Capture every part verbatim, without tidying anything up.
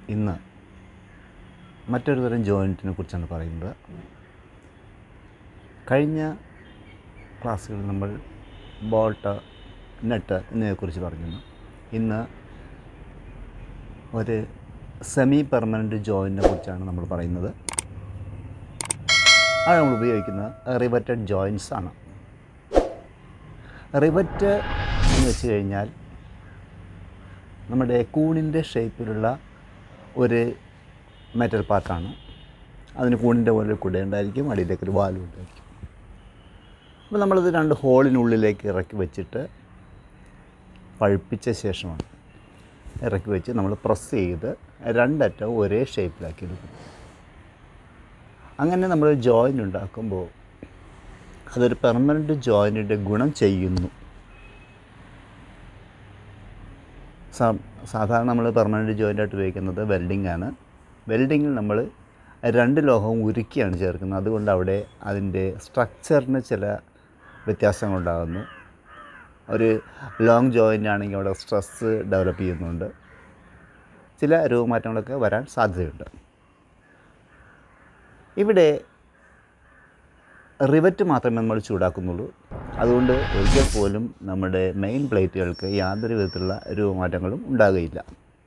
ഇന്ന് മറ്റൊരു തരം ജോയിൻറ്റിനെ കുറിച്ചാണ് പറയുന്നത്. കഴിഞ്ഞ ക്ലാസ്സുകളിൽ നമ്മൾ ബോൾട്ട്, നട്ട് എന്നിവയെക്കുറിച്ച് പറഞ്ഞിരുന്നു. ഇന്ന് ഒരു സെമി പെർമനൻറ്റ് ജോയിൻറ്റിനെ കുറിച്ചാണ് നമ്മൾ പറയുന്നത്. അത് നമ്മൾ ഉപയോഗിക്കുന്നത് റിവറ്റഡ് ജോയിൻറ്റ്സ് ആണ്. റിവറ്റ് എന്ന് വെച്ച് കഴിഞ്ഞാൽ നമ്മുടെ കൂണിൻ്റെ ഷേപ്പിലുള്ള ഒരു മെറ്റൽ പാർട്ടാണ്. അതിന് കൂണിൻ്റെ പോലെ കുട ഉണ്ടായിരിക്കും, അടിയിലേക്ക് ഒരു വാലും ഉണ്ടായിരിക്കും. അപ്പോൾ നമ്മളത് രണ്ട് ഹോളിനുള്ളിലേക്ക് ഇറക്കി വെച്ചിട്ട് പഴുപ്പിച്ച ശേഷമാണ് ഇറക്കി വെച്ച് നമ്മൾ പ്രസ് ചെയ്ത് രണ്ടറ്റവും ഒരേ ഷേപ്പിലാക്കി എടുക്കും. അങ്ങനെ നമ്മൾ ജോയിൻ്റ് ഉണ്ടാക്കുമ്പോൾ അതൊരു പെർമനൻറ്റ് ജോയിൻറ്റിൻ്റെ ഗുണം ചെയ്യുന്നു. സാധാരണ നമ്മൾ പെർമനൻറ്റ് ജോയിൻ്റായിട്ട് ഉപയോഗിക്കുന്നത് വെൽഡിംഗ് ആണ്. വെൽഡിങ്ങിൽ നമ്മൾ രണ്ട് ലോഹവും ഉരുക്കിയാണ് ചേർക്കുന്നത്. അതുകൊണ്ട് അവിടെ അതിൻ്റെ സ്ട്രക്ചറിന് ചില വ്യത്യാസങ്ങളുണ്ടാകുന്നു. ഒരു ലോങ് ജോയിൻ്റ് ആണെങ്കിൽ അവിടെ സ്ട്രെസ്സ് ഡെവലപ്പ് ചെയ്യുന്നുണ്ട്. ചില രൂപമാറ്റങ്ങളൊക്കെ വരാൻ സാധ്യതയുണ്ട്. ഇവിടെ റിവറ്റ് മാത്രമേ നമ്മൾ ചൂടാക്കുന്നുള്ളൂ. അതുകൊണ്ട് ഒരിക്കൽ പോലും നമ്മുടെ മെയിൻ പ്ലേറ്റുകൾക്ക് യാതൊരു വിധത്തിലുള്ള രൂപമാറ്റങ്ങളും ഉണ്ടാകുകയില്ല.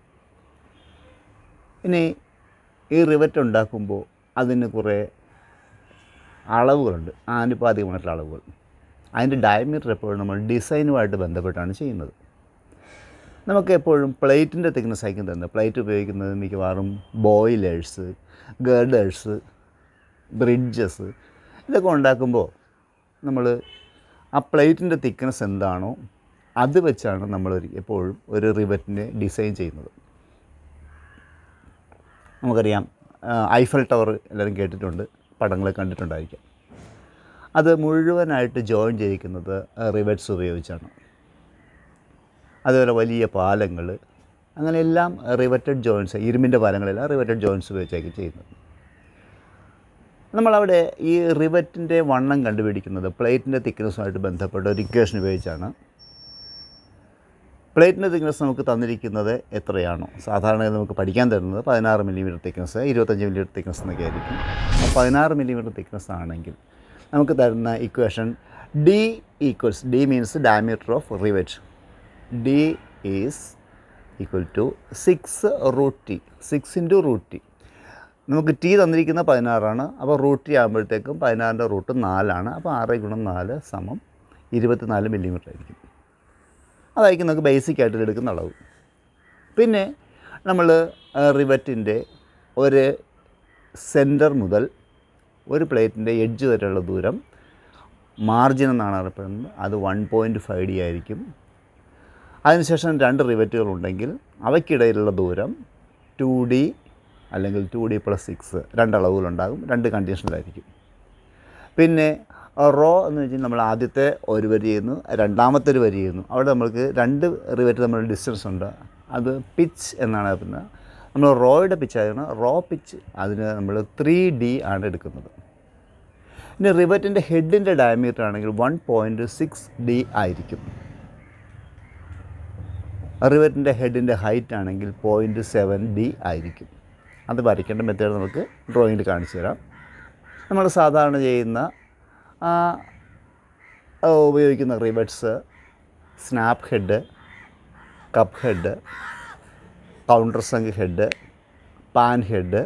ഇനി ഈ റിവറ്റ് ഉണ്ടാക്കുമ്പോൾ അതിന് കുറേ അളവുകളുണ്ട്, ആനുപാതികമായിട്ടുള്ള അളവുകൾ. അതിൻ്റെ ഡയമീറ്റർ എപ്പോഴും നമ്മൾ ഡിസൈനുമായിട്ട് ബന്ധപ്പെട്ടാണ് ചെയ്യുന്നത്. നമുക്ക് എപ്പോഴും പ്ലേറ്റിൻ്റെ തിക്നെസ് ആയിരിക്കും തരുന്നത്. പ്ലേറ്റ് ഉപയോഗിക്കുന്നത് മിക്കവാറും ബോയിലേഴ്സ്, ഗർഡേഴ്സ്, ബ്രിഡ്ജസ് ഇതൊക്കെ ഉണ്ടാക്കുമ്പോൾ നമ്മൾ ആ പ്ലേറ്റിൻ്റെ തിക്നെസ് എന്താണോ അത് വെച്ചാണ് നമ്മൾ എപ്പോഴും ഒരു റിവറ്റിനെ ഡിസൈൻ ചെയ്യുന്നത്. നമുക്കറിയാം, ഐഫൽ ടവർ എല്ലാവരും കേട്ടിട്ടുണ്ട്, പടങ്ങൾ കണ്ടിട്ടുണ്ടായിരിക്കാം. അത് മുഴുവനായിട്ട് ജോയിൻ ചെയ്യിക്കുന്നത് റിവറ്റ്സ് ഉപയോഗിച്ചാണ്. അതുപോലെ വലിയ പാലങ്ങൾ, അങ്ങനെയെല്ലാം റിവറ്റഡ് ജോയിൻറ്റ്സ്, ഇരുമ്പിൻ്റെ പാലങ്ങളെല്ലാം റിവറ്റഡ് ജോയിൻറ്റ്സ് ഉപയോഗിച്ചായിരിക്കും ചെയ്യുന്നത്. നമ്മളവിടെ ഈ റിവറ്റിൻ്റെ വണ്ണം കണ്ടുപിടിക്കുന്നത് പ്ലേറ്റിൻ്റെ തിക്നെസ്സുമായിട്ട് ബന്ധപ്പെട്ട ഒരു ഇക്വേഷൻ ഉപയോഗിച്ചാണ്. പ്ലേറ്റിൻ്റെ തിക്നെസ് നമുക്ക് തന്നിരിക്കുന്നത് എത്രയാണോ, സാധാരണ നമുക്ക് പഠിക്കാൻ തരുന്നത് പതിനാറ് മില്ലിമീറ്റർ തിക്നെസ്, ഇരുപത്തഞ്ച് മില്ലിമീറ്റർ തിക്നെസ് എന്നൊക്കെ ആയിരിക്കും. അപ്പോൾ പതിനാറ് മില്ലിമീറ്റർ തിക്നെസ് ആണെങ്കിൽ നമുക്ക് തരുന്ന equation D equals, D means diameter of rivet, D is equal to six root T, six into root T. നമുക്ക് ടി തന്നിരിക്കുന്ന പതിനാറാണ്. അപ്പോൾ റൂട്ട് ടി ആകുമ്പോഴത്തേക്കും പതിനാറിൻ്റെ റൂട്ട് നാലാണ്. അപ്പോൾ ആറ് ഗുണം നാല് സമം ഇരുപത്തിനാല് മില്ലിമീറ്റർ ആയിരിക്കും. അതായിരിക്കും നമുക്ക് ബേസിക് ആയിട്ട് എടുക്കുന്ന അളവ്. പിന്നെ നമ്മൾ റിവറ്റിൻ്റെ ഒരു സെൻറ്റർ മുതൽ ഒരു പ്ലേറ്റിൻ്റെ എഡ്ജ് വരെയുള്ള ദൂരം മാർജിൻ എന്നാണ് അറിയപ്പെടുന്നത്. അത് വൺ പോയിൻറ്റ് ഫൈവ് ഡി ആയിരിക്കും. അതിനുശേഷം രണ്ട് റിവറ്റുകളുണ്ടെങ്കിൽ അവയ്ക്കിടയിലുള്ള ദൂരം ടു ഡി അല്ലെങ്കിൽ ടു ഡി പ്ലസ് സിക്സ്, രണ്ടളവുകളുണ്ടാകും, രണ്ട് കണ്ടീഷനിലായിരിക്കും. പിന്നെ റോ എന്ന് വെച്ചാൽ നമ്മൾ ആദ്യത്തെ ഒരു വരി ചെയ്യുന്നു, രണ്ടാമത്തെ ഒരു വരി ചെയ്യുന്നു. അവിടെ നമ്മൾക്ക് രണ്ട് റിവറ്റ് തമ്മിലുള്ള ഡിസ്റ്റൻസ് ഉണ്ട്. അത് പിച്ച് എന്നാണ് പറയുന്നത്. നമ്മൾ റോയുടെ പിച്ചായിരുന്നു, റോ പിച്ച്, അതിന് നമ്മൾ ത്രീ ഡി ആണ് എടുക്കുന്നത്. ഇനി റിവറ്റിൻ്റെ ഹെഡിൻ്റെ ഡയമീറ്റർ ആണെങ്കിൽ വൺ പോയിൻറ്റ് സിക്സ് ഡി ആയിരിക്കും. റിവറ്റിൻ്റെ ഹെഡിൻ്റെ ഹൈറ്റ് ആണെങ്കിൽ പോയിൻറ്റ് സെവൻ ഡി ആയിരിക്കും. അത് വരയ്ക്കേണ്ട മെത്തേഡ് നമുക്ക് ഡ്രോയിങ്ങിൽ കാണിച്ചു തരാം. നമ്മൾ സാധാരണ ചെയ്യുന്ന ഉപയോഗിക്കുന്ന rivets snap head, cup head, countersunk head, pan head,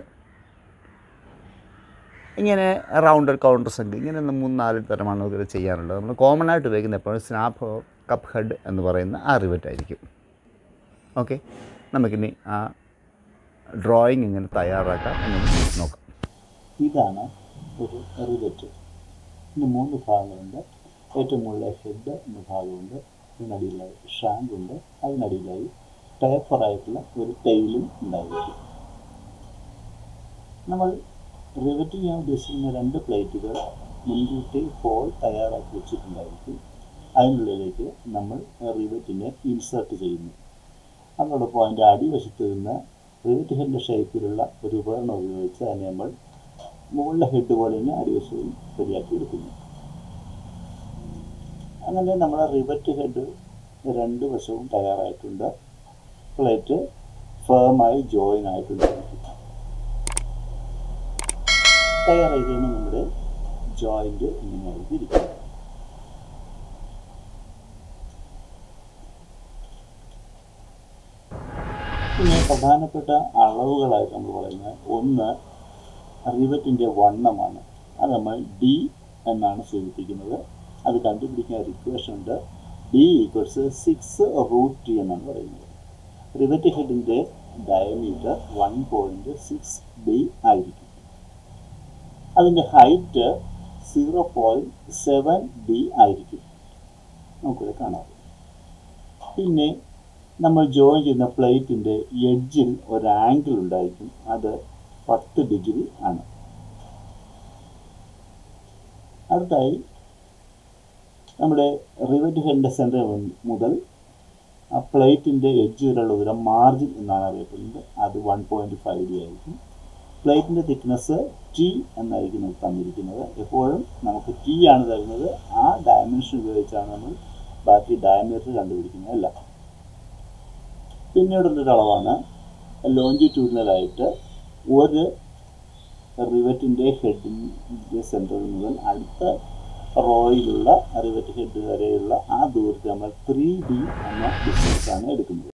ഇങ്ങനെ റൗണ്ടഡ് കൗണ്ടർ സങ്ക്, ഇങ്ങനെ മൂന്ന് നാല് തരമാണ് നമുക്ക് ചെയ്യാനുള്ളത്. നമ്മൾ കോമൺ ആയിട്ട് ഉപയോഗിക്കുന്ന എപ്പോഴും സ്നാപ്പ് കപ്പ് ഹെഡ് എന്ന് പറയുന്ന ആ റിവറ്റ് ആയിരിക്കും. ഓക്കെ, നമുക്കിനി ആ ഡ്രോയിങ് ഇങ്ങനെ തയ്യാറാക്കാം എന്ന് നോക്കാം. ഇതാണ് ഒരു റിവറ്റ്. ഇതിന് മൂന്ന് ഭാഗങ്ങളുണ്ട്. ഏറ്റവും മുകളിലെ ഹെഡ് എന്ന ഭാഗമുണ്ട്, അതിനടിയിലായി ഷാങ്ക് ഉണ്ട്, അതിനടിയിലായി ടേപ്പറായിട്ടുള്ള ഒരു ടെയിലും ഉണ്ടായിരിക്കും. നമ്മൾ റിവറ്റ് ചെയ്യാൻ ഉദ്ദേശിക്കുന്ന രണ്ട് പ്ലേറ്റുകൾ മുൻകൂട്ടി ഹോൾ തയ്യാറാക്കി വെച്ചിട്ടുണ്ടായിരിക്കും. അതിനുള്ളിലേക്ക് നമ്മൾ റിവറ്റിനെ ഇൻസേർട്ട് ചെയ്യുന്നു. അതോടൊപ്പം അതിൻ്റെ അടിവശത്ത് നിന്ന് റിവറ്റ് ഹെഡിൻ്റെ ഷേപ്പിലുള്ള ഒരു ഉപകരണം ഉപയോഗിച്ച് അതിനെ നമ്മൾ മുകളിലെ ഹെഡ് പോലെ തന്നെ അടിവശവും ശരിയാക്കി എടുക്കുന്നു. അങ്ങനെ നമ്മുടെ റിവറ്റ് ഹെഡ് രണ്ട് വശവും തയ്യാറായിട്ടുണ്ട്. പ്ലേറ്റ് ഫേമായി ജോയിൻ ആയിട്ടുണ്ടായിരിക്കും. തയ്യാറായി കഴിയുമ്പോൾ നമ്മുടെ ജോയിൻറ്റ് ഇങ്ങനെയായിരിക്കും ഇരിക്കുന്നത്. പിന്നെ പ്രധാനപ്പെട്ട അളവുകളായിട്ട് നമ്മൾ പറയുന്നത് ഒന്ന് റിവറ്റിൻ്റെ വണ്ണമാണ്. അത് നമ്മൾ ഡി എന്നാണ് സൂചിപ്പിക്കുന്നത്. അത് കണ്ടുപിടിക്കാൻ ഒരു ഇക്വേഷൻ ഉണ്ട്. D equals six root T എന്നാണ് പറയുന്നത്. റിവറ്റ് ഹെഡിൻ്റെ diameter one point six B ആയിരിക്കും. അതിൻ്റെ height zero point seven B ആയിരിക്കും. നമുക്കിവിടെ കാണാം. പിന്നെ നമ്മൾ ജോയിൻ ചെയ്യുന്ന പ്ലേറ്റിൻ്റെ എഡ്ജിൽ ഒരു ആംഗിൾ ഉണ്ടായിരിക്കും. അത് പത്ത് ഡിഗ്രി ആണ്. അടുത്തായി നമ്മുടെ റിവറ്റ് ഹെഡിൻ്റെ സെൻറ്റർ മുതൽ ആ പ്ലേറ്റിൻ്റെ എഡ്ജ് വരെയുള്ള ദൂരം മാർജിൻ എന്നാണ് അറിയപ്പെടുന്നത്. അത് വൺ പോയിൻറ്റ് ഫൈവ് ഡി ആയിരിക്കും. പ്ലേറ്റിൻ്റെ തിക്നെസ് ടി എന്നായിരിക്കും നമുക്ക് തന്നിരിക്കുന്നത്. എപ്പോഴും നമുക്ക് ടി ആണ് തരുന്നത്. ആ ഡയമെൻഷൻ ഉപയോഗിച്ചാണ് നമ്മൾ ബാക്കി ഡയമീറ്റർ കണ്ടുപിടിക്കുന്നത്. അല്ല, പിന്നീടുള്ളൊരു അളവാണ് ലോഞ്ചിറ്റ്യൂഡിനലായിട്ട് ഒരു റിവറ്റിൻ്റെ ഹെഡിൻ്റെ സെൻറ്ററിൽ മുതൽ അടുത്ത റോയിലുള്ള റിവറ്റ് ഹെഡ് വരെയുള്ള ആ ദൂരത്തെ നമ്മൾ ത്രീ ഡി എന്ന ഡിസ്റ്റൻസാണ് എടുക്കുന്നത്.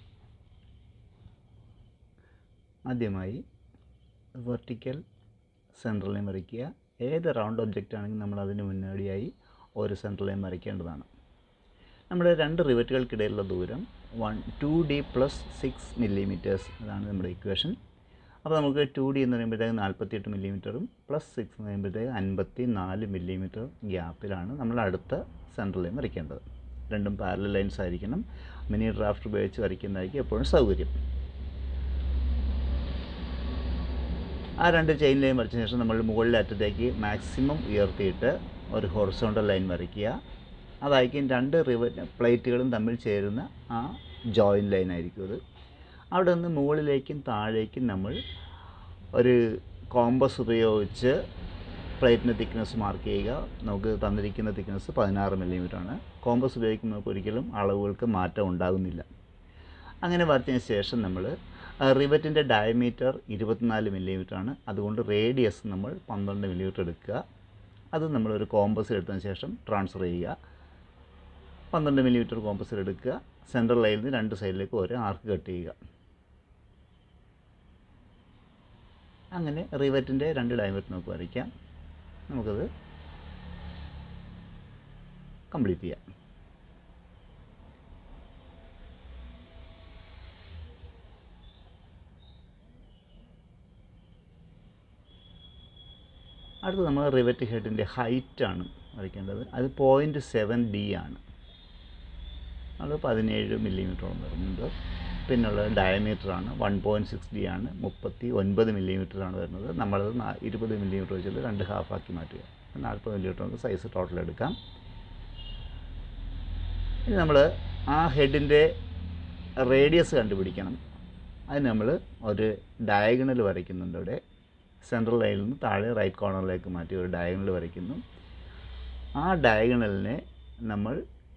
ആദ്യമായി വെർട്ടിക്കൽ സെൻട്രൽ ലൈൻ വരയ്ക്കുക. ഏത് റൗണ്ട് ഒബ്ജക്റ്റ് ആണെങ്കിലും നമ്മൾ അതിന് മുന്നോടിയായി ഒരു സെൻട്രൽ ലൈൻ വരയ്ക്കേണ്ടതാണ്. നമ്മുടെ രണ്ട് റിവറ്റുകൾക്കിടയിലുള്ള ദൂരം one two D plus six millimetres അതാണ് നമ്മുടെ ഇക്വേഷൻ. അപ്പോൾ നമുക്ക് ടു ഡി എന്ന് പറയുമ്പോഴത്തേക്ക് നാൽപ്പത്തിയെട്ട് മില്ലിമീറ്ററും പ്ലസ് സിക്സ് എന്ന് പറയുമ്പോഴത്തേക്ക് അൻപത്തി നാല് മില്ലിമീറ്റർ ഗ്യാപ്പിലാണ് നമ്മൾ അടുത്ത സെൻട്രൽ ലൈൻ വരയ്ക്കേണ്ടത്. രണ്ടും പാരലൽ ലൈൻസ് ആയിരിക്കണം. മിനി ഡ്രാഫ്റ്റ് ഉപയോഗിച്ച് വരയ്ക്കുന്നതായിരിക്കും എപ്പോഴും സൗകര്യം. ആ രണ്ട് ചെയിൻ ലൈൻ വരച്ച ശേഷം നമ്മൾ മുകളിലെ അറ്റത്തേക്ക് മാക്സിമം ഉയർത്തിയിട്ട് ഒരു ഹൊറിസോണ്ടൽ ലൈൻ വരയ്ക്കുക. അതായിരിക്കും രണ്ട് റിവറ്റ് പ്ലേറ്റുകളും തമ്മിൽ ചേരുന്ന ആ ജോയിൻ ലൈൻ ആയിരിക്കും അത്. അവിടെ നിന്ന് മുകളിലേക്കും താഴേക്കും നമ്മൾ ഒരു കോമ്പസ് ഉപയോഗിച്ച് പ്ലേറ്റിൻ്റെ തിക്നെസ് മാർക്ക് ചെയ്യുക. നമുക്ക് തന്നിരിക്കുന്ന തിക്നെസ് പതിനാറ് മില്ലിമീറ്ററാണ്. കോമ്പസ് ഉപയോഗിക്കുമ്പോൾ നമുക്ക് ഒരിക്കലും അളവുകൾക്ക് മാറ്റം ഉണ്ടാകുന്നില്ല. അങ്ങനെ വരച്ചതിന് ശേഷം നമ്മൾ റിവറ്റിൻ്റെ ഡയമീറ്റർ ഇരുപത്തിനാല് മില്ലിമീറ്ററാണ്. അതുകൊണ്ട് റേഡിയസ് നമ്മൾ പന്ത്രണ്ട് മില്ലിമീറ്റർ എടുക്കുക. അത് നമ്മളൊരു കോമ്പസിൽ എടുത്തതിന് ശേഷം ട്രാൻസ്ഫർ ചെയ്യുക. പന്ത്രണ്ട് മില്ലിമീറ്റർ കോമ്പസിൽ എടുക്കുക. സെൻട്രൽ ലൈനിൽ നിന്ന് രണ്ട് സൈഡിലേക്ക് ഒരു ആർക്ക് കട്ട് ചെയ്യുക. അങ്ങനെ റിവറ്റിൻ്റെ രണ്ട് ഡയമീറ്റർ നമുക്ക് വരയ്ക്കാം. നമുക്കത് കംപ്ലീറ്റ് ചെയ്യാം. അടുത്ത് നമ്മൾ റിവറ്റ് ഹെഡിൻ്റെ ഹൈറ്റാണ് വരയ്ക്കേണ്ടത്. അത് പോയിൻറ്റ് സെവൻ ഡി ആണ്. അത് പതിനേഴ് മില്ലിമീറ്ററോളം വരുന്നുണ്ട്. പിന്നുള്ളത് ഡയമീറ്ററാണ്. വൺ പോയിൻറ്റ് സിക്സ് ഡി ആണ്. മുപ്പത്തി ഒൻപത് മില്ലിമീറ്ററാണ് വരുന്നത്. നമ്മളത് ഇരുപത് മില്ലിമീറ്റർ വെച്ചിട്ട് രണ്ട് ഹാഫാക്കി മാറ്റുക. നാൽപ്പത് മില്ലിമീറ്റർ നമുക്ക് സൈസ് ടോട്ടൽ എടുക്കാം. ഇനി നമ്മൾ ആ ഹെഡിൻ്റെ റേഡിയസ് കണ്ടുപിടിക്കണം. അതിന് നമ്മൾ ഒരു ഡയഗണൽ വരയ്ക്കുന്നുണ്ട്. ഇവിടെ സെൻട്രൽ ലൈനിൽ നിന്ന് താഴെ റൈറ്റ് കോർണറിലേക്ക് മാറ്റി ഒരു ഡയഗണൽ വരയ്ക്കുന്നു. ആ ഡയഗണലിനെ നമ്മൾ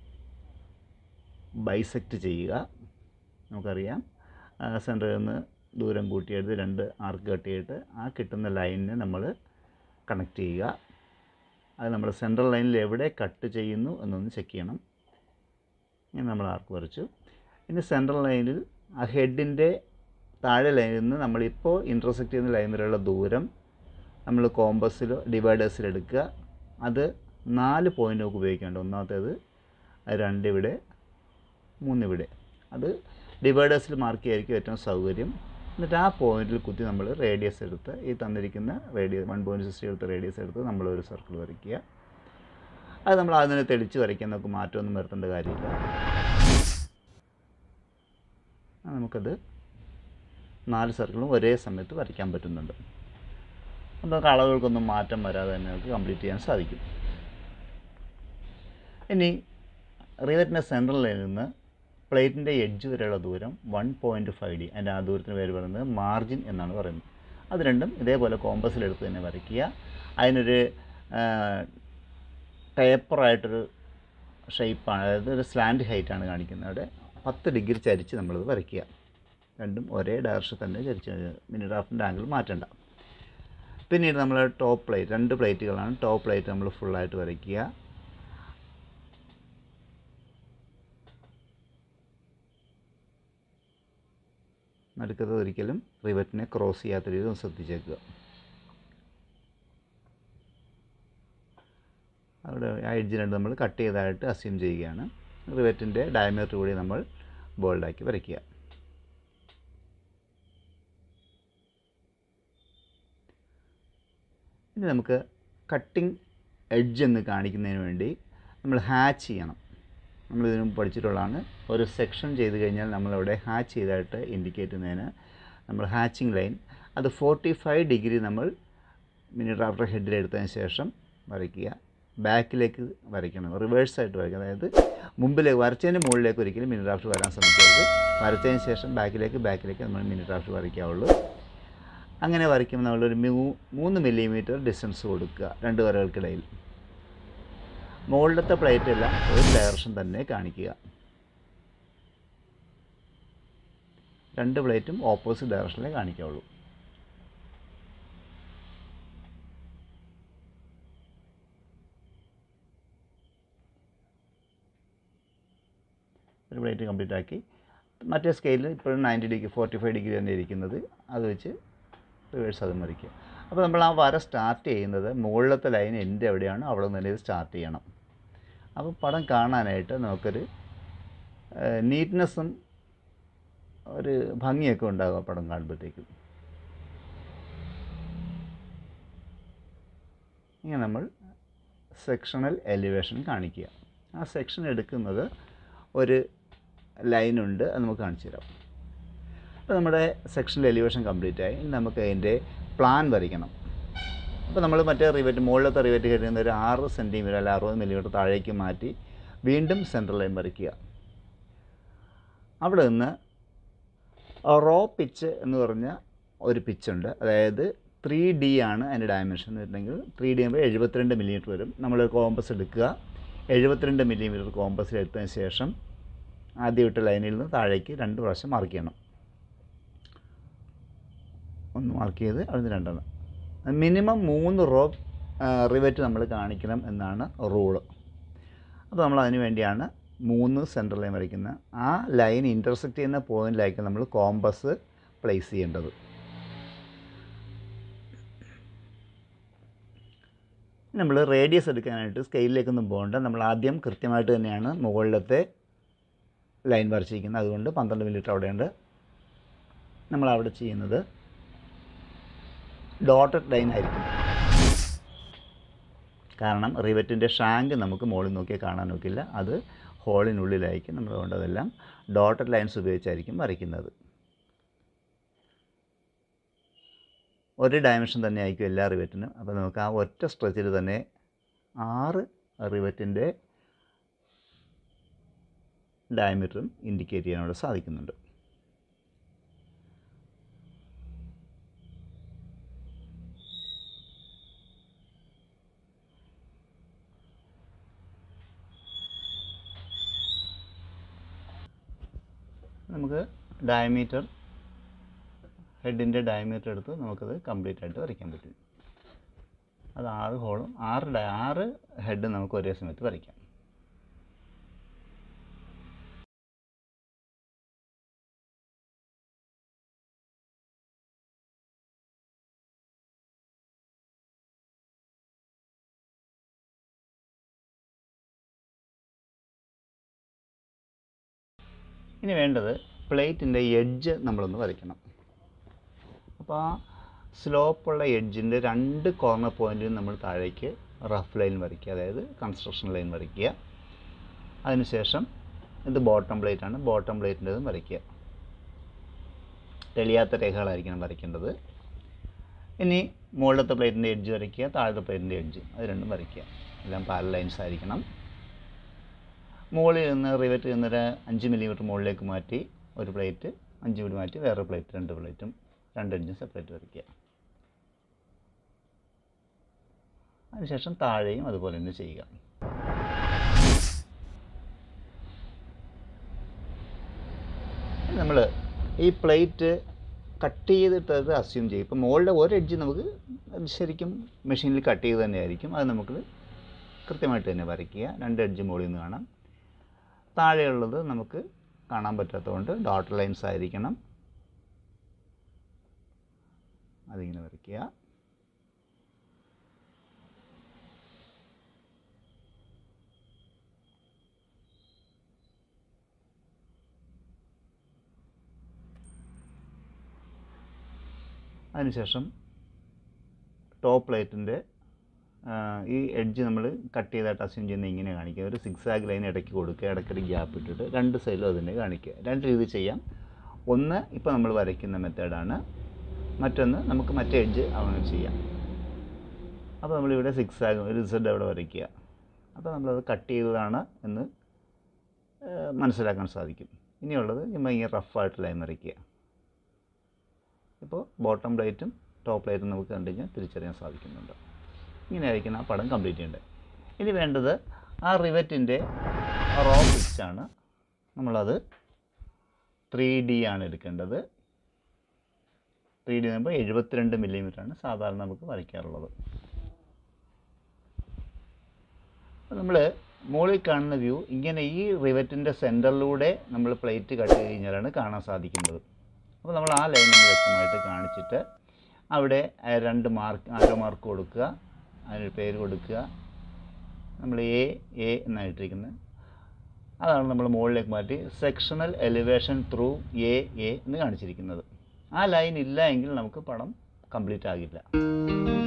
ബൈസെക്റ്റ് ചെയ്യുക. നമുക്കറിയാം സെൻറ്ററിൽ നിന്ന് ദൂരം കൂട്ടിയെടുത്ത് രണ്ട് ആർക്ക് കട്ട് ചെയ്തിട്ട് ആ കിട്ടുന്ന ലൈനിനെ നമ്മൾ കണക്ട് ചെയ്യുക. അത് നമ്മൾ സെൻട്രൽ ലൈനിൽ എവിടെ കട്ട് ചെയ്യുന്നു എന്നൊന്ന് ചെക്ക് ചെയ്യണം. ഇങ്ങനെ നമ്മൾ ആർക്ക് വരച്ചു. ഇനി സെൻട്രൽ ലൈനിൽ ആ ഹെഡിൻ്റെ താഴെ ലൈനിൽ നിന്ന് നമ്മളിപ്പോൾ ഇൻ്റർസെക്റ്റ് ചെയ്യുന്ന ലൈൻ വരെയുള്ള ദൂരം നമ്മൾ കോമ്പസിലോ ഡിവൈഡേഴ്സിൽ എടുക്കുക. അത് നാല് പോയിൻ്റ് നമുക്ക് ഉപയോഗിക്കേണ്ട. ഒന്നാമത്തേത് രണ്ടിവിടെ, മൂന്നിവിടെ. അത് ഡിവൈഡേഴ്സിൽ മാർക്ക് ചെയ്യായിരിക്കും ഏറ്റവും സൗകര്യം. എന്നിട്ട് ആ പോയിന്റിൽ കുത്തി നമ്മൾ റേഡിയസ് എടുത്ത് ഈ തന്നിരിക്കുന്ന റേഡിയസ് വൺ പോയിൻറ്റ് സിക്സ്റ്റി എടുത്ത് റേഡിയസ് എടുത്ത് നമ്മളൊരു സർക്കിൾ വരയ്ക്കുക. അത് നമ്മൾ അതിനെ തെളിച്ച് വരയ്ക്കാൻ നമുക്ക് മാറ്റമൊന്നും വരുത്തേണ്ട കാര്യമില്ല. നമുക്കത് നാല് സർക്കിളും ഒരേ സമയത്ത് വരയ്ക്കാൻ പറ്റുന്നുണ്ട്. നമുക്ക് അളവുകൾക്കൊന്നും മാറ്റം വരാതെ തന്നെ നമുക്ക് കംപ്ലീറ്റ് ചെയ്യാൻ സാധിക്കും. ഇനി റിവറ്റിൻ്റെ സെൻട്രൽ ലൈനിൽ നിന്ന് പ്ലേറ്റിൻ്റെ എഡ്ജ് വരെയുള്ള ദൂരം വൺ പോയിൻറ്റ് ഫൈവ് ഡി. അതിൻ്റെ ആ ദൂരത്തിന് പേര് പറയുന്നത് മാർജിൻ എന്നാണ് പറയുന്നത്. അത് രണ്ടും ഇതേപോലെ കോമ്പസിലെടുത്ത് തന്നെ വരയ്ക്കുക. അതിനൊരു ടേപ്പറായിട്ടൊരു ഷേപ്പാണ്, അതായത് ഒരു സ്ലാൻഡ് ഹൈറ്റാണ് കാണിക്കുന്നത്. അവിടെ പത്ത് ഡിഗ്രി ചരിച്ച് നമ്മളത് വരയ്ക്കുക. രണ്ടും ഒരേ ഡയറക്ഷൻ തന്നെ ചരിച്ച് മിനി ഡ്രാഫ്റ്റിൻ്റെ ആംഗിൾ മാറ്റണ്ട. പിന്നീട് നമ്മൾ ടോപ്പ് പ്ലേറ്റ്, രണ്ട് പ്ലേറ്റുകളാണ്. ടോപ്പ് പ്ലേറ്റ് നമ്മൾ ഫുള്ളായിട്ട് വരയ്ക്കുക. നടുക്കത് ഒരിക്കലും റിവറ്റിനെ ക്രോസ് ചെയ്യാത്ത രീതിയിൽ ഒന്ന് ശ്രദ്ധിച്ചേക്കുക. അവിടെ ആ എഡ്ജിനായിട്ട് നമ്മൾ കട്ട് ചെയ്തതായിട്ട് അസ്യൂം ചെയ്യുകയാണ്. റിവറ്റിൻ്റെ ഡയമീറ്റർ കൂടി നമ്മൾ ബോൾഡാക്കി വരയ്ക്കുക. ഇനി നമുക്ക് കട്ടിംഗ് എഡ്ജ് എന്ന് കാണിക്കുന്നതിന് വേണ്ടി നമ്മൾ ഹാച്ച് ചെയ്യണം. നമ്മളിതിനും പഠിച്ചിട്ടുള്ളതാണ്. ഒരു സെക്ഷൻ ചെയ്ത് കഴിഞ്ഞാൽ നമ്മളവിടെ ഹാച്ച് ചെയ്തായിട്ട് ഇൻഡിക്കേറ്റ് ചെയ്യുന്നതിന് നമ്മൾ ഹാച്ചിങ് ലൈൻ അത് ഫോർട്ടി ഫൈവ് ഡിഗ്രി നമ്മൾ മിനി ഡ്രാഫ്റ്റർ ഹെഡിലെടുത്തതിന് ശേഷം വരയ്ക്കുക. ബാക്കിലേക്ക് വരയ്ക്കണം, റിവേഴ്സായിട്ട് വരയ്ക്കുക. അതായത് മുമ്പിലേക്ക് വരച്ചതിന് മുകളിലേക്ക് ഒരിക്കലും മിനി ഡ്രാഫ്റ്റ് വരാൻ ശ്രമിക്കരുത്. വരച്ചതിന് ശേഷം ബാക്കിലേക്ക് ബാക്കിലേക്ക് നമ്മൾ മിനി ഡ്രാഫ്റ്റ് വരയ്ക്കാവുള്ളൂ. അങ്ങനെ വരയ്ക്കുമ്പോൾ നമ്മളൊരു മൂന്ന് മില്ലിമീറ്റർ ഡിസ്റ്റൻസ് കൊടുക്കുക രണ്ട് വരകൾക്കിടയിൽ. മുകളിലത്തെ പ്ലേറ്റ് എല്ലാം ഒരു ഡയറക്ഷൻ തന്നെ കാണിക്കുക. രണ്ട് പ്ലേറ്റും ഓപ്പോസിറ്റ് ഡയറക്ഷനിലേ കാണിക്കാവുള്ളൂ. ഒരു പ്ലേറ്റ് കംപ്ലീറ്റ് ആക്കി മറ്റേ സ്കെയിലിൽ ഇപ്പോഴും ninety degree forty five degree തന്നെ ഇരിക്കുന്നത്, അത് വെച്ച് റിവേഴ്സ് അതും വരയ്ക്കുക. അപ്പോൾ നമ്മൾ ആ വര സ്റ്റാർട്ട് ചെയ്യുന്നത് മുകളിലത്തെ ലൈൻ എൻ്റെ എവിടെയാണ് അവിടെ നിന്ന് ഇത് സ്റ്റാർട്ട് ചെയ്യണം. അപ്പോൾ പടം കാണാനായിട്ട് നമുക്കൊരു നീറ്റ്നെസ്സും ഒരു ഭംഗിയൊക്കെ ഉണ്ടാകും ആ പടം കാണുമ്പോഴത്തേക്കും. ഇങ്ങനെ നമ്മൾ സെക്ഷണൽ എലിവേഷൻ കാണിക്കുക. ആ സെക്ഷൻ എടുക്കുന്നത് ഒരു ലൈനുണ്ട്, അത് നമുക്ക് കാണിച്ചു തരാം. അപ്പോൾ നമ്മുടെ സെക്ഷണൽ എലിവേഷൻ കംപ്ലീറ്റ് ആയി. നമുക്ക് അതിൻ്റെ പ്ലാൻ വരയ്ക്കണം. അപ്പോൾ നമ്മൾ മറ്റേ റിവറ്റ് മുകളിലത്തെ റിവറ്റ് കഴിയുന്ന ഒരു ആറ് സെൻറ്റിമീറ്റർ അല്ല അറുപത് മില്ലിമീറ്റർ താഴേക്ക് മാറ്റി വീണ്ടും സെൻട്രൽ ലൈൻ വരയ്ക്കുക. അവിടെ നിന്ന് റോ പിച്ച് എന്ന് പറഞ്ഞ ഒരു പിച്ചുണ്ട്. അതായത് ത്രീ ഡി ആണ് അതിൻ്റെ ഡയമെൻഷൻ എന്ന് വെച്ചിട്ടുണ്ടെങ്കിൽ ത്രീ ഡി ആകുമ്പോൾ എഴുപത്തിരണ്ട് മില്ലിമീറ്റർ വരും. നമ്മൾ കോമ്പസ് എടുക്കുക, എഴുപത്തിരണ്ട് മില്ലിമീറ്റർ കോമ്പസിൽ എടുത്തതിന് ശേഷം ആദ്യം ഇട്ട ലൈനിൽ നിന്ന് താഴേക്ക് രണ്ട് പ്രാവശ്യം മാർക്ക് ചെയ്യണം. ഒന്ന് മാർക്ക് ചെയ്ത് അതിന് രണ്ടെണ്ണം, മിനിമം മൂന്ന് റോ റിവറ്റ് നമ്മൾ കാണിക്കണം എന്നാണ് റൂള്. അപ്പോൾ നമ്മൾ അതിന് വേണ്ടിയാണ് മൂന്ന് സെൻട്രൽ ലൈൻ വരയ്ക്കുന്നത്. ആ ലൈൻ ഇൻ്റർസെക്റ്റ് ചെയ്യുന്ന പോയിന്റിലായിരിക്കും നമ്മൾ കോമ്പസ് പ്ലേസ് ചെയ്യേണ്ടത്. നമ്മൾ റേഡിയസ് എടുക്കാനായിട്ട് സ്കെയിലിലേക്കൊന്നും പോകേണ്ട. നമ്മൾ ആദ്യം കൃത്യമായിട്ട് തന്നെയാണ് മുകളിലത്തെ ലൈൻ വരച്ചിരിക്കുന്നത്. അതുകൊണ്ട് പന്ത്രണ്ട് മില്ലിമീറ്റർ അവിടെയുണ്ട്. നമ്മളവിടെ ചെയ്യുന്നത് ഡോട്ടഡ് ലൈൻ ആയിരിക്കും. കാരണം റിവറ്റിൻ്റെ ഷാങ്ക് നമുക്ക് മുകളിൽ നോക്കിയാൽ കാണാൻ നോക്കില്ല, അത് ഹോളിനുള്ളിലായിരിക്കും. നമ്മൾ അതുകൊണ്ടതെല്ലാം ഡോട്ടഡ് ലൈൻസ് ഉപയോഗിച്ചായിരിക്കും വരയ്ക്കുന്നത്. ഒരു ഡയമെൻഷൻ തന്നെ ആയിരിക്കും എല്ലാ റിവറ്റിനും. അപ്പോൾ നമുക്ക് ആ ഒറ്റ സ്ട്രെച്ചിൽ തന്നെ ആറ് റിവറ്റിൻ്റെ ഡയമീറ്ററും ഇൻഡിക്കേറ്റ് ചെയ്യാനോട് സാധിക്കുന്നുണ്ട്. നമുക്ക് ഡയമീറ്റർ ഹെഡിൻ്റെ ഡയമീറ്റർ എടുത്ത് നമുക്കത് കംപ്ലീറ്റ് ആയിട്ട് വരയ്ക്കാൻ പറ്റും. അത് ആറ് ഹോളും ആറ് ഡ ആറ് ഹെഡ് നമുക്ക് ഒരേ സമയത്ത് വരയ്ക്കാം. ഇനി വേണ്ടത് പ്ലേറ്റിൻ്റെ എഡ്ജ് നമ്മളൊന്ന് വരയ്ക്കണം. അപ്പോൾ ആ സ്ലോപ്പുള്ള എഡ്ജിൻ്റെ രണ്ട് കോർണർ പോയിൻറ്റിൽ നമ്മൾ താഴേക്ക് റഫ് ലൈൻ വരയ്ക്കുക, അതായത് കൺസ്ട്രക്ഷൻ ലൈൻ വരയ്ക്കുക. അതിനുശേഷം ഇത് ബോട്ടം പ്ലേറ്റാണ്, ബോട്ടം പ്ലേറ്റിൻ്റെതും വരയ്ക്കുക. തെളിയാത്ത രേഖകളായിരിക്കണം വരയ്ക്കേണ്ടത്. ഇനി മുകളിലത്തെ പ്ലേറ്റിൻ്റെ എഡ്ജ് വരയ്ക്കുക, താഴത്തെ പ്ലേറ്റിൻ്റെ എഡ്ജ്, അത് രണ്ടും വരയ്ക്കുക. എല്ലാം പാരലൽ ലൈൻസ് ആയിരിക്കണം. മുകളിൽ നിന്ന് റിവറ്റ് നിന്നൊരു അഞ്ച് മില്ലിമീറ്റർ മുകളിലേക്ക് മാറ്റി ഒരു പ്ലേറ്റ്, അഞ്ച് മിനിറ്റ് മാറ്റി വേറെ പ്ലേറ്റ്, രണ്ട് പ്ലേറ്റും രണ്ട് എഡ്ജും സെപ്പറേറ്റ് വരയ്ക്കുക. അതിനുശേഷം താഴെയും അതുപോലെ തന്നെ ചെയ്യുക. നമ്മൾ ഈ പ്ലേറ്റ് കട്ട് ചെയ്തിട്ട് അത് അസ്യൂം ചെയ്യും. ഇപ്പം മുകളിലെ ഒരു എഡ്ജ് നമുക്ക് ശരിക്കും മെഷീനിൽ കട്ട് ചെയ്ത് തന്നെ ആയിരിക്കും. അത് നമുക്ക് കൃത്യമായിട്ട് തന്നെ വരയ്ക്കുക. രണ്ട് എഡ്ജ് മുകളിൽ നിന്ന് കാണാം. താഴെയുള്ളത് നമുക്ക് കാണാൻ പറ്റാത്തതുകൊണ്ട് ഡോട്ട് ലൈൻസ് ആയിരിക്കണം. അതിങ്ങനെ വരയ്ക്കുക. അതിനുശേഷം ടോപ്പ് പ്ലേറ്റിൻ്റെ ഈ എഡ്ജ് നമ്മൾ കട്ട് ചെയ്തായിട്ട് അസ്യൂം ചെയ്യുന്ന ഇങ്ങനെ കാണിക്കുക. ഒരു സിക്സാഗ് ലൈൻ ഇടയ്ക്ക് കൊടുക്കുക, ഇടയ്ക്കൊരു ഗ്യാപ്പ് ഇട്ടിട്ട് രണ്ട് സൈഡിലും അതിനെ കാണിക്കുക. രണ്ട് രീതി ചെയ്യാം. ഒന്ന് ഇപ്പോൾ നമ്മൾ വരയ്ക്കുന്ന മെത്തേഡാണ്, മറ്റൊന്ന് നമുക്ക് മറ്റേ എഡ്ജ് അങ്ങനെ ചെയ്യാം. അപ്പോൾ നമ്മളിവിടെ സിക്സാഗ് ഒരു സെഡ് അവിടെ വരയ്ക്കുക. അപ്പോൾ നമ്മളത് കട്ട് ചെയ്തതാണ് എന്ന് മനസ്സിലാക്കാൻ സാധിക്കും. ഇനിയുള്ളത് നമ്മൾ ഈ റഫായിട്ട് ലൈൻ വരയ്ക്കുക. ഇപ്പോൾ ബോട്ടം പ്ലേറ്റും ടോപ്പ് പ്ലേറ്റും നമുക്ക് കണ്ടു കഴിഞ്ഞാൽ തിരിച്ചറിയാൻ സാധിക്കുന്നുണ്ട്. ഇങ്ങനെ ആയിരിക്കണം ആ പടം കംപ്ലീറ്റ് ചെയ്യേണ്ടത്. ഇനി വേണ്ടത് ആ റിവറ്റിൻ്റെ റോ പിച്ചാണ്. നമ്മളത് ത്രീ ഡി ആണ് എടുക്കേണ്ടത്. ത്രീ ഡി ആകുമ്പോൾ എഴുപത്തിരണ്ട് മില്ലിമീറ്ററാണ് സാധാരണ നമുക്ക് വരയ്ക്കാറുള്ളത്. അപ്പോൾ നമ്മൾ മുകളിൽ കാണുന്ന വ്യൂ ഇങ്ങനെ ഈ റിവറ്റിൻ്റെ സെൻറ്ററിലൂടെ നമ്മൾ പ്ലേറ്റ് കട്ട് ചെയ്ത് കഴിഞ്ഞാലാണ് കാണാൻ സാധിക്കുന്നത്. അപ്പോൾ നമ്മൾ ആ ലൈൻ ഒന്ന് വ്യക്തമായിട്ട് കാണിച്ചിട്ട് അവിടെ രണ്ട് മാർക്ക് ആരോ മാർക്ക് കൊടുക്കുക, അതിനൊരു പേര് കൊടുക്കുക. നമ്മൾ എ എ എന്നായിട്ടിരിക്കുന്നത് അതാണ് നമ്മൾ മുകളിലേക്ക് മാറ്റി sectional elevation through A A എന്ന് കാണിച്ചിരിക്കുന്നത്. ആ ലൈൻ ഇല്ല എങ്കിൽ നമുക്ക് പടം കംപ്ലീറ്റ് ആകില്ല.